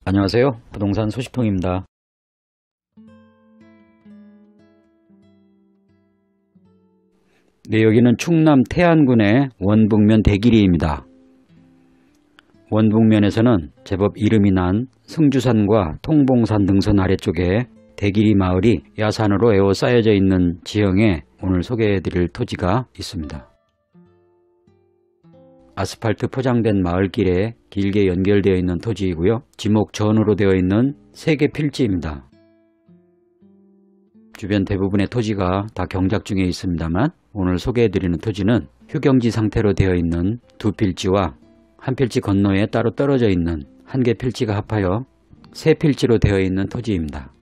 안녕하세요. 부동산 소식통입니다. 네, 여기는 충남 태안군의 원북면 대길이입니다. 원북면에서는 제법 이름이 난 승주산과 통봉산 능선 아래쪽에 대길이 마을이 야산으로 에워싸여져 있는 지형에 오늘 소개해드릴 토지가 있습니다. 아스팔트 포장된 마을길에 길게 연결되어 있는 토지이고요. 지목전으로 되어 있는 3개 필지입니다. 주변 대부분의 토지가 다 경작 중에 있습니다만 오늘 소개해드리는 토지는 휴경지 상태로 되어 있는 2필지와 한 필지 건너에 따로 떨어져 있는 1개 필지가 합하여 3필지로 되어 있는 토지입니다.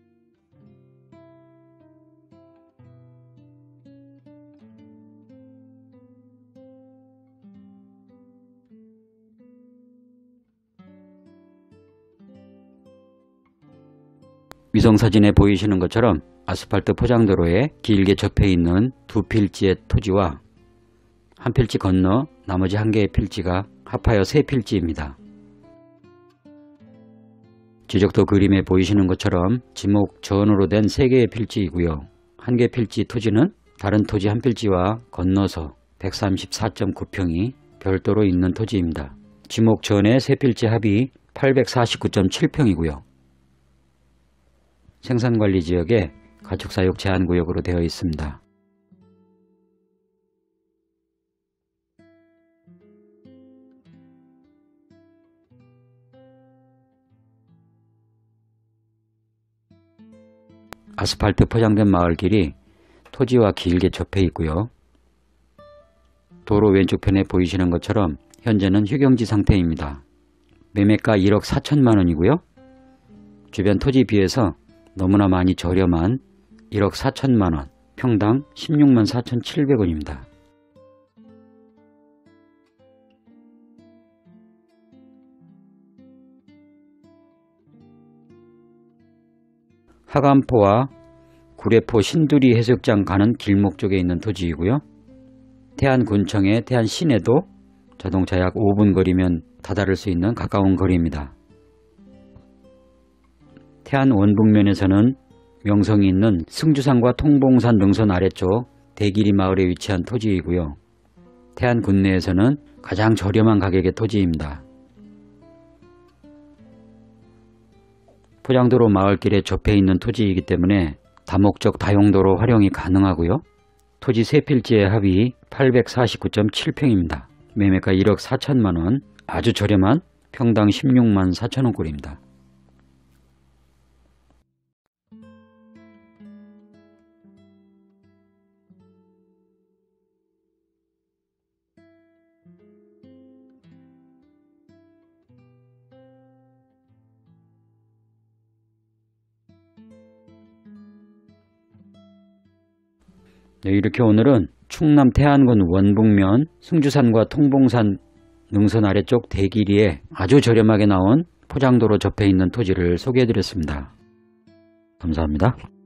위성사진에 보이시는 것처럼 아스팔트 포장도로에 길게 접해 있는 2필지의 토지와 한 필지 건너 나머지 1개의 필지가 합하여 3필지입니다. 지적도 그림에 보이시는 것처럼 지목전으로 된 3개의 필지이고요. 1개 필지 토지는 다른 토지 한 필지와 건너서 134.9평이 별도로 있는 토지입니다. 지목전의 3필지 합이 849.7평이고요. 생산관리지역에 가축사육 제한구역으로 되어 있습니다. 아스팔트 포장된 마을길이 토지와 길게 접해 있고요. 도로 왼쪽편에 보이시는 것처럼 현재는 휴경지 상태입니다. 매매가 1억 4천만원이고요. 주변 토지 비해서 너무나 많이 저렴한 1억 4천만원, 평당 16만 4,700원입니다. 하간포와 구례포 신두리 해수욕장 가는 길목 쪽에 있는 토지이고요. 태안군청의 태안시내도 자동차 약 5분 거리면 다다를 수 있는 가까운 거리입니다. 태안 원북면에서는 명성이 있는 승주산과 통봉산 능선 아래쪽 대길이 마을에 위치한 토지이고요. 태안 군내에서는 가장 저렴한 가격의 토지입니다. 포장도로 마을길에 접해 있는 토지이기 때문에 다목적 다용도로 활용이 가능하고요. 토지 3필지의 합이 849.7평입니다. 매매가 1억 4천만원, 아주 저렴한 평당 16만 4천원꼴입니다. 네, 이렇게 오늘은 충남 태안군 원북면 승주산과 통봉산 능선 아래쪽 대길이에 아주 저렴하게 나온 포장도로 접해 있는 토지를 소개해 드렸습니다. 감사합니다.